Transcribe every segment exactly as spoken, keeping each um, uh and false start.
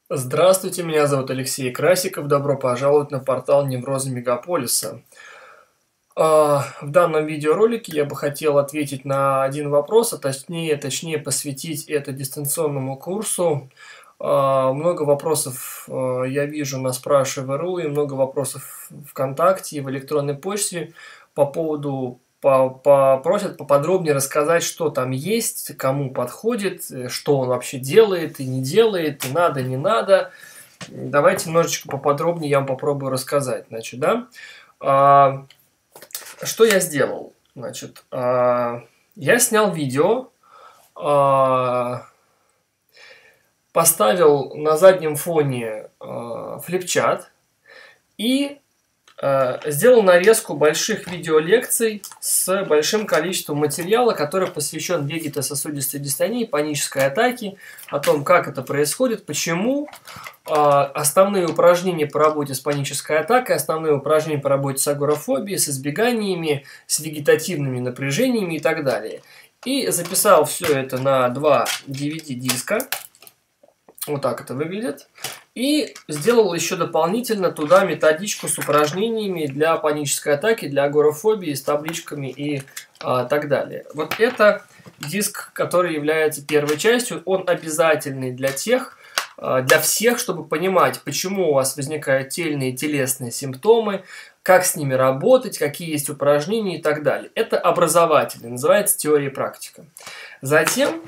Здравствуйте, меня зовут Алексей Красиков. Добро пожаловать на портал Неврозы Мегаполиса. А, В данном видеоролике я бы хотел ответить на один вопрос, а точнее, точнее посвятить это дистанционному курсу. А, Много вопросов а, я вижу на Спрашивай.ру и много вопросов ВКонтакте и в электронной почте по поводу по- по- просят поподробнее рассказать, что там есть, кому подходит, э, что он вообще делает и не делает, и надо, не надо. Давайте немножечко поподробнее я вам попробую рассказать. Значит, да? А, что я сделал? Значит, а, я снял видео, а, поставил на заднем фоне а, флипчат и а, сделал нарезку больших видеолекций с большим количеством материала, который посвящен вегетососудистой дистонии, панической атаке, о том, как это происходит, почему, а, основные упражнения по работе с панической атакой, основные упражнения по работе с агорафобией, с избеганиями, с вегетативными напряжениями и так далее. И записал все это на два ди ви ди-диска. Вот так это выглядит. И сделал еще дополнительно туда методичку с упражнениями для панической атаки, для агорафобии, с табличками и а, так далее. Вот это диск, который является первой частью. Он обязательный для тех, а, для всех, чтобы понимать, почему у вас возникают тельные и телесные симптомы, как с ними работать, какие есть упражнения и так далее. Это образовательный, называется теория и практика. Затем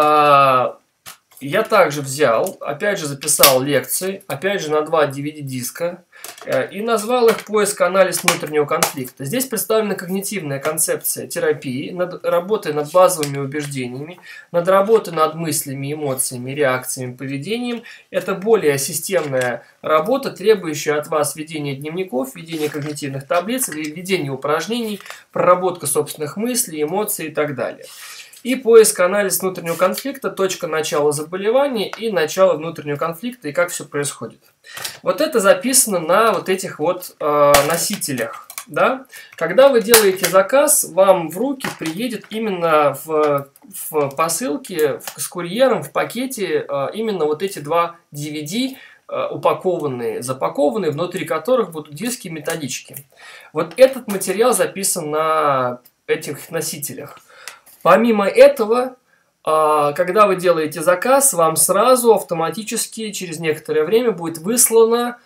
а, я также взял, опять же записал лекции, опять же на два ди ви ди-диска, э, и назвал их «Поиск, анализ внутреннего конфликта». Здесь представлена когнитивная концепция терапии, над работой над базовыми убеждениями, над работой над мыслями, эмоциями, реакциями, поведением. Это более системная работа, требующая от вас ведения дневников, ведения когнитивных таблиц, ведения упражнений, проработка собственных мыслей, эмоций и так далее. И поиск, анализ внутреннего конфликта, точка начала заболевания и начало внутреннего конфликта, и как все происходит. Вот это записано на вот этих вот э, носителях. Да? Когда вы делаете заказ, вам в руки приедет именно в, в посылке, в, с курьером, в пакете э, именно вот эти два ди ви ди, э, упакованные, запакованные, внутри которых будут диски и методички. Вот этот материал записан на этих носителях. Помимо этого, когда вы делаете заказ, вам сразу автоматически через некоторое время будет выслано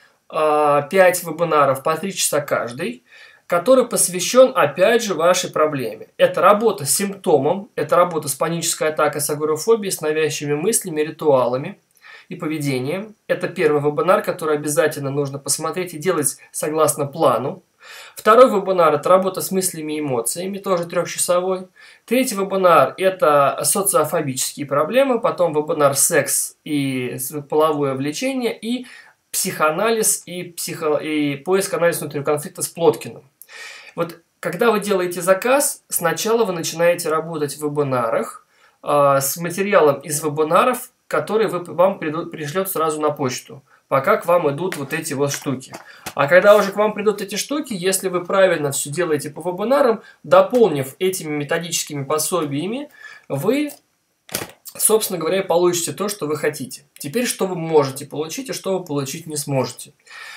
пять вебинаров по три часа каждый, который посвящен опять же вашей проблеме. Это работа с симптомом, это работа с панической атакой, с агорафобией, с навязчивыми мыслями, ритуалами и поведением. Это первый вебинар, который обязательно нужно посмотреть и делать согласно плану. Второй вебинар – это работа с мыслями и эмоциями, тоже трехчасовой. Третий вебинар – это социофобические проблемы, потом вебинар «Секс и половое влечение» и психоанализ и, психо... и поиск анализа внутреннего конфликта с Плоткиным. Вот когда вы делаете заказ, сначала вы начинаете работать в вебинарах э, с материалом из вебинаров, который вы, вам придут, пришлет сразу на почту, пока к вам идут вот эти вот штуки. А когда уже к вам придут эти штуки, если вы правильно все делаете по вебинарам, дополнив этими методическими пособиями, вы, собственно говоря, получите то, что вы хотите. Теперь, что вы можете получить и что вы получить не сможете.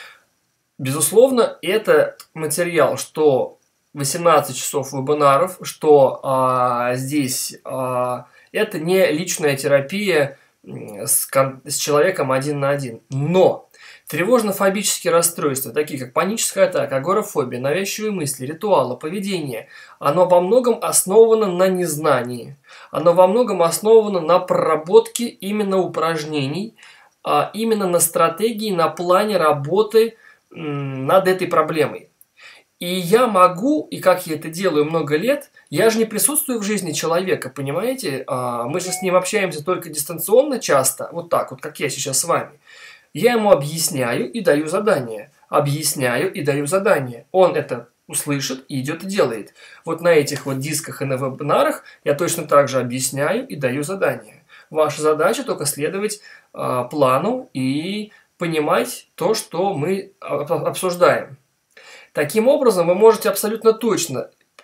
Безусловно, это материал, что восемнадцать часов вебинаров, что а, здесь а, это не личная терапия с, с человеком один на один. Но тревожно-фобические расстройства, такие как паническая атака, агорафобия, навязчивые мысли, ритуалы, поведение, оно во многом основано на незнании. Оно во многом основано на проработке именно упражнений, а именно на стратегии, на плане работы над этой проблемой. И я могу, и как я это делаю много лет, я же не присутствую в жизни человека, понимаете? Мы же с ним общаемся только дистанционно часто, вот так вот, как я сейчас с вами. Я ему объясняю и даю задание. Объясняю и даю задание. Он это услышит и идет и делает. Вот на этих вот дисках и на вебинарах я точно так же объясняю и даю задание. Ваша задача только следовать э, плану и понимать то, что мы обсуждаем. Таким образом, вы можете абсолютно точно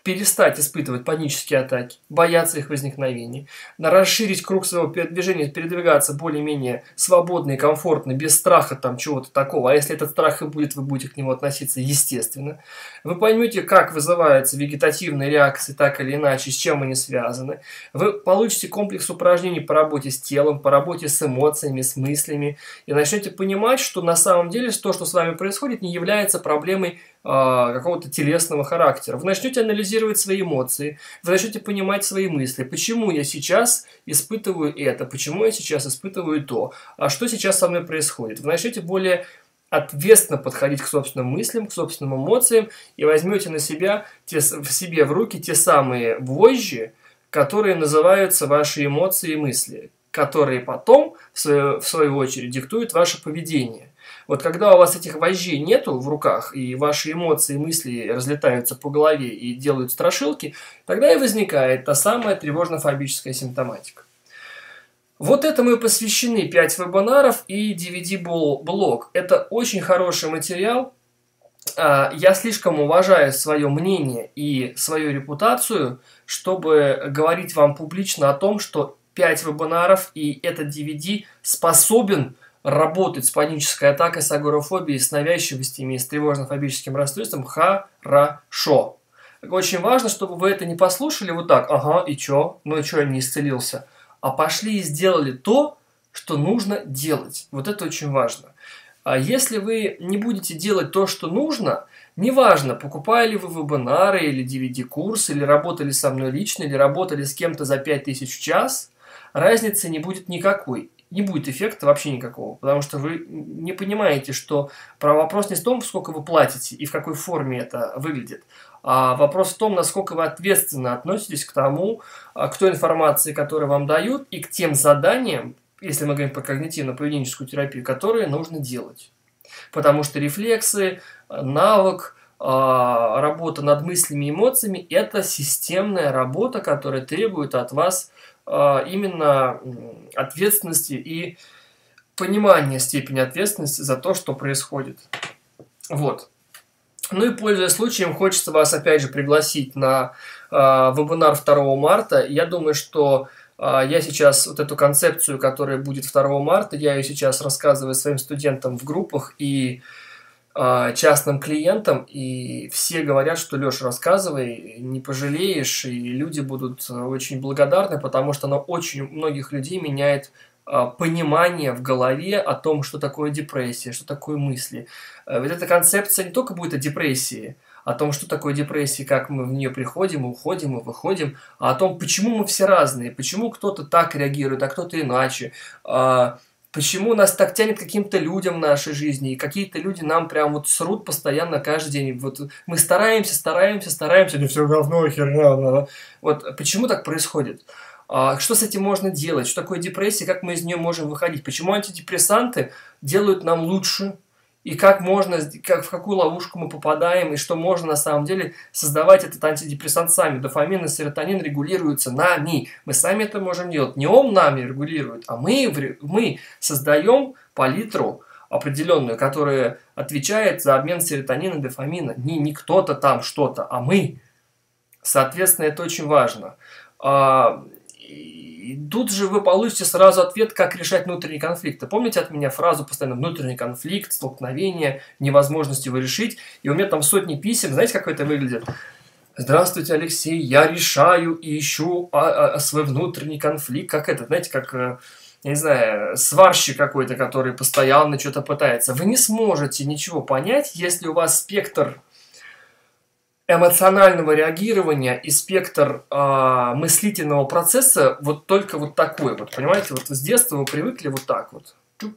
перестать испытывать панические атаки, бояться их возникновения, на расширить круг своего передвижения, передвигаться более-менее свободно и комфортно, без страха там чего-то такого. А если этот страх и будет, вы будете к нему относиться естественно. Вы поймете, как вызываются вегетативные реакции, так или иначе, с чем они связаны. Вы получите комплекс упражнений по работе с телом, по работе с эмоциями, с мыслями, и начнете понимать, что на самом деле то, что с вами происходит, не является проблемой какого-то телесного характера. Вы начнете анализировать свои эмоции, вы начнете понимать свои мысли. Почему я сейчас испытываю это? Почему я сейчас испытываю то? А что сейчас со мной происходит? Вы начнете более ответственно подходить к собственным мыслям, к собственным эмоциям и возьмете на себя, те, в себе в руки те самые вожжи, которые называются ваши эмоции и мысли, которые потом, в свою, в свою очередь, диктуют ваше поведение. Вот когда у вас этих вожжей нету в руках, и ваши эмоции и мысли разлетаются по голове и делают страшилки, тогда и возникает та самая тревожно-фобическая симптоматика. Вот этому и посвящены пять вебинаров и ди ви ди-блог. Это очень хороший материал. Я слишком уважаю свое мнение и свою репутацию, чтобы говорить вам публично о том, что пять вебинаров и этот ди ви ди способен работать с панической атакой, с агорафобией, с навязчивостями и с тревожно-фобическим расстройством хорошо. Очень важно, чтобы вы это не послушали вот так, ага, и чё, ну и чё, я не исцелился, а пошли и сделали то, что нужно делать. Вот это очень важно. А если вы не будете делать то, что нужно, неважно, покупали вы вебинары или ди ви ди-курс, или работали со мной лично, или работали с кем-то за пять тысяч в час, разницы не будет никакой. Не будет эффекта вообще никакого, потому что вы не понимаете, что вопрос не в том, сколько вы платите и в какой форме это выглядит, а вопрос в том, насколько вы ответственно относитесь к тому, к той информации, которую вам дают, и к тем заданиям, если мы говорим про когнитивно-поведенческую терапию, которые нужно делать. Потому что рефлексы, навык, работа над мыслями и эмоциями – это системная работа, которая требует от вас именно ответственности и понимания степени ответственности за то, что происходит. Вот. Ну и, пользуясь случаем, хочется вас опять же пригласить на э, вебинар второго марта. Я думаю, что э, я сейчас вот эту концепцию, которая будет второго марта, я ее сейчас рассказываю своим студентам в группах и э, частным клиентам, и все говорят, что Леша, рассказывай, не пожалеешь, и люди будут очень благодарны, потому что она очень у многих людей меняет понимание в голове о том, что такое депрессия, что такое мысли. Ведь эта концепция не только будет о депрессии, о том, что такое депрессия, как мы в нее приходим, уходим и выходим, а о том, почему мы все разные, почему кто-то так реагирует, а кто-то иначе, почему нас так тянет к каким-то людям в нашей жизни, и какие-то люди нам прям вот срут постоянно каждый день. Вот мы стараемся, стараемся, стараемся, не все говно, херня. Вот почему так происходит? Что с этим можно делать? Что такое депрессия? Как мы из нее можем выходить? Почему антидепрессанты делают нам лучше? И как можно, как, в какую ловушку мы попадаем? И что можно на самом деле создавать этот антидепрессант сами? Дофамин и серотонин регулируются нами. Мы сами это можем делать. Не он нами регулирует, а мы, мы создаем палитру определенную, которая отвечает за обмен серотонина и дофамина. Не, не кто-то там что-то, а мы. Соответственно, это очень важно. И тут же вы получите сразу ответ, как решать внутренние конфликты. Помните от меня фразу постоянно «внутренний конфликт», «столкновение», «невозможность его решить». И у меня там сотни писем. Знаете, как это выглядит? «Здравствуйте, Алексей, я решаю и ищу а, а, свой внутренний конфликт». Как это, знаете, как, я не знаю, сварщик какой-то, который постоянно что-то пытается. Вы не сможете ничего понять, если у вас спектр эмоционального реагирования и спектр э, мыслительного процесса вот только вот такой вот, понимаете, вот с детства вы привыкли вот так вот.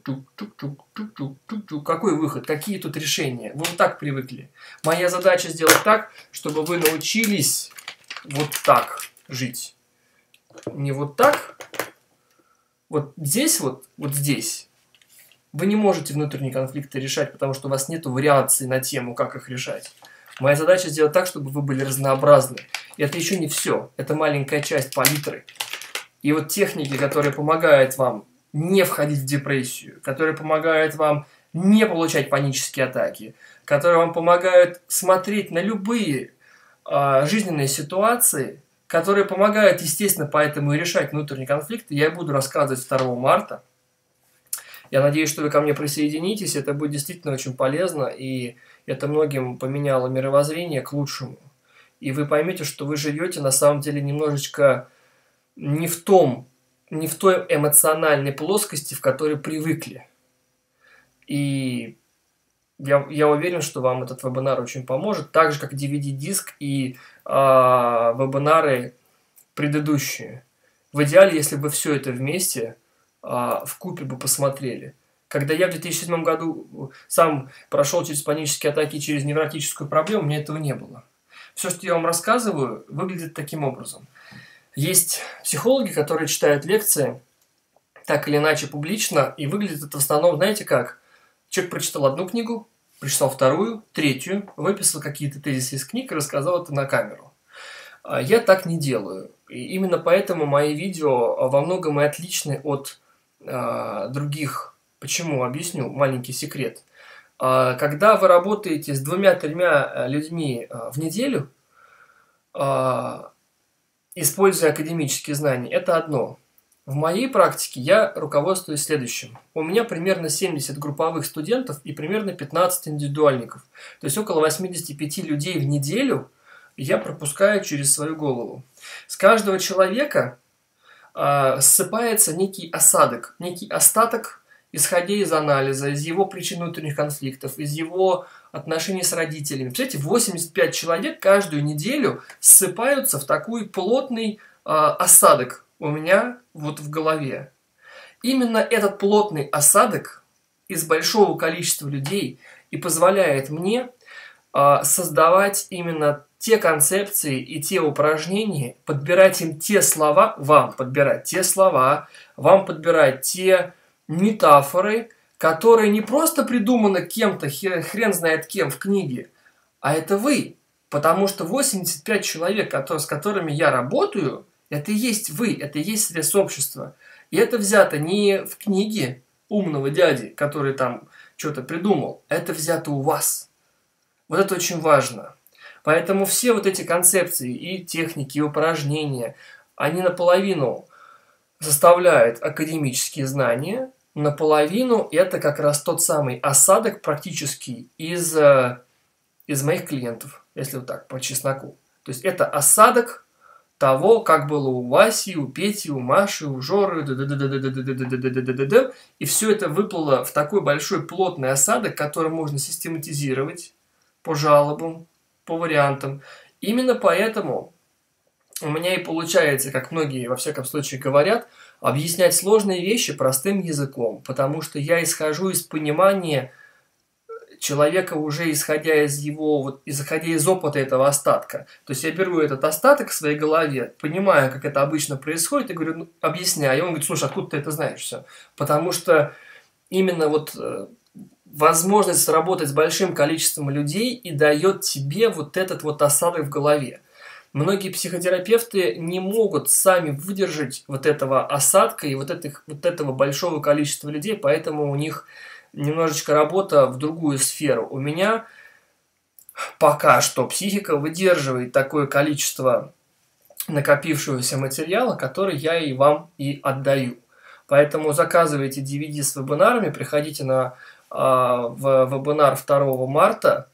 Какой выход, какие тут решения? Вы вот так привыкли. Моя задача сделать так, чтобы вы научились вот так жить. Не вот так, вот здесь вот, вот здесь. Вы не можете внутренние конфликты решать, потому что у вас нет вариаций на тему, как их решать. Моя задача сделать так, чтобы вы были разнообразны. И это еще не все. Это маленькая часть палитры. И вот техники, которые помогают вам не входить в депрессию, которые помогают вам не получать панические атаки, которые вам помогают смотреть на любые э, жизненные ситуации, которые помогают, естественно, поэтому и решать внутренние конфликты, я буду рассказывать второго марта. Я надеюсь, что вы ко мне присоединитесь, это будет действительно очень полезно, и это многим поменяло мировоззрение к лучшему. И вы поймете, что вы живете на самом деле немножечко не в том, не в той эмоциональной плоскости, в которой привыкли. И я, я уверен, что вам этот вебинар очень поможет, так же, как ди ви ди-диск и а, вебинары предыдущие. В идеале, если бы все это вместе а, вкупе бы посмотрели. Когда я в две тысячи седьмом году сам прошел через панические атаки, через невротическую проблему, у меня этого не было. Все, что я вам рассказываю, выглядит таким образом. Есть психологи, которые читают лекции так или иначе публично, и выглядит это в основном, знаете как? Человек прочитал одну книгу, прочитал вторую, третью, выписал какие-то тезисы из книг и рассказал это на камеру. Я так не делаю. И именно поэтому мои видео во многом и отличны от а, других. Почему? Объясню. Маленький секрет. А, когда вы работаете с двумя-тремя людьми а, в неделю, а, используя академические знания, это одно. В моей практике я руководствуюсь следующим. У меня примерно семьдесят групповых студентов и примерно пятнадцать индивидуальников. То есть около восемьдесят пять людей в неделю я пропускаю через свою голову. С каждого человека э, ссыпается некий осадок, некий остаток, исходя из анализа, из его причин внутренних конфликтов, из его отношений с родителями. Представляете, восемьдесят пять человек каждую неделю ссыпаются в такой плотный э, осадок у меня вот в голове. Именно этот плотный осадок из большого количества людей и позволяет мне э, создавать именно те концепции и те упражнения, подбирать им те слова, вам подбирать те слова, вам подбирать те метафоры, которые не просто придуманы кем-то, хрен знает кем в книге, а это вы. Потому что восемьдесят пять человек, которые, с которыми я работаю, это и есть вы, это и есть срез общества. И это взято не в книге умного дяди, который там что-то придумал, это взято у вас. Вот это очень важно. Поэтому все вот эти концепции и техники, и упражнения, они наполовину составляют академические знания, наполовину это как раз тот самый осадок практически из, из моих клиентов, если вот так, по чесноку. То есть это осадок того, как было у Васи, у Пети, у Маши, у Жоры, и все это выплыло в такой большой плотный осадок, который можно систематизировать по жалобам, по вариантам. Именно поэтому у меня и получается, как многие во всяком случае говорят, объяснять сложные вещи простым языком, потому что я исхожу из понимания человека, уже исходя из его, вот, исходя из опыта этого остатка. То есть я беру этот остаток в своей голове, понимаю, как это обычно происходит, и говорю, ну, объясняю. И он говорит, слушай, откуда ты это знаешь все? Потому что именно вот возможность работать с большим количеством людей и дает тебе вот этот вот осадок в голове. Многие психотерапевты не могут сами выдержать вот этого осадка и вот, этих, вот этого большого количества людей, поэтому у них немножечко работа в другую сферу. У меня пока что психика выдерживает такое количество накопившегося материала, который я и вам и отдаю. Поэтому заказывайте ди ви ди с вебинарами, приходите на в вебинар второго марта.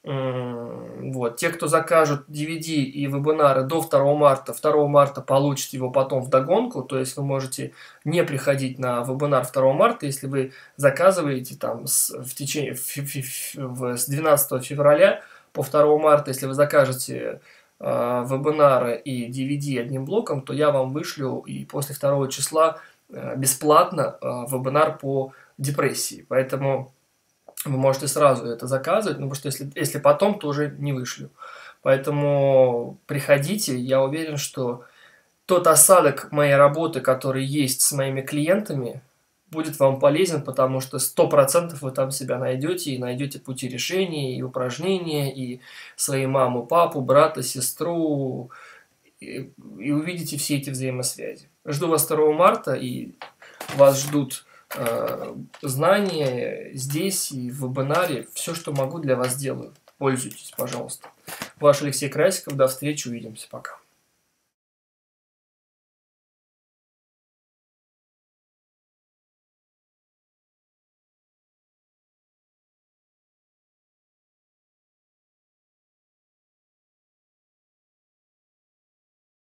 Вот. Те, кто закажут ди ви ди и вебинары до второго марта, второго марта получат его потом вдогонку. То есть вы можете не приходить на вебинар второго марта, если вы заказываете там с, в течение, в, в, в, с двенадцатого февраля по второго марта, если вы закажете э, вебинары и ди ви ди одним блоком, то я вам вышлю и после второго числа э, бесплатно э, вебинар по депрессии. Поэтому вы можете сразу это заказывать, ну, потому что если, если потом, то уже не вышлю. Поэтому приходите, я уверен, что тот осадок моей работы, который есть с моими клиентами, будет вам полезен, потому что сто процентов вы там себя найдете, и найдете пути решения, и упражнения, и своей маму, папу, брата, сестру, и, и увидите все эти взаимосвязи. Жду вас второго марта, и вас ждут знания здесь и в вебинаре. Все, что могу, для вас делаю. Пользуйтесь, пожалуйста. Ваш Алексей Красиков. До встречи. Увидимся. Пока.